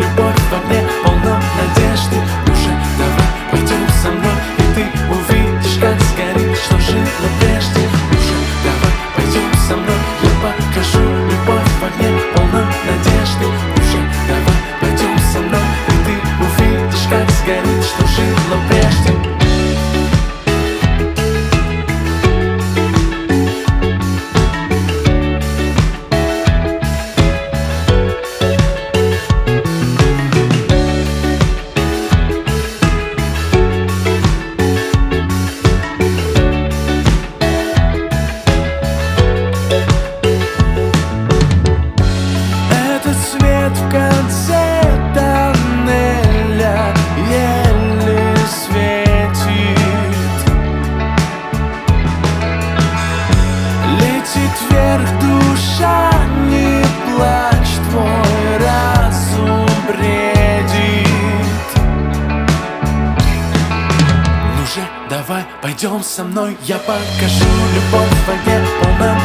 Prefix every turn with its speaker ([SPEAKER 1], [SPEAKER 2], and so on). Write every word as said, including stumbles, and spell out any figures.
[SPEAKER 1] любовь в огне, полном надежды. Ну же, давай, пойдем со мной, и ты увидишь, как сгорит, что жило прежде. Ну же, давай, пойдем со мной, я покажу любовь в огне, полном надежды. Ну же, давай, пойдем со мной, и ты увидишь, как сгорит, что жило прежде. Свет в конце тоннеля еле светит, летит вверх душа, не плачь, твой разум бредит. Ну же, давай, пойдем со мной, я покажу любовь в огне, полном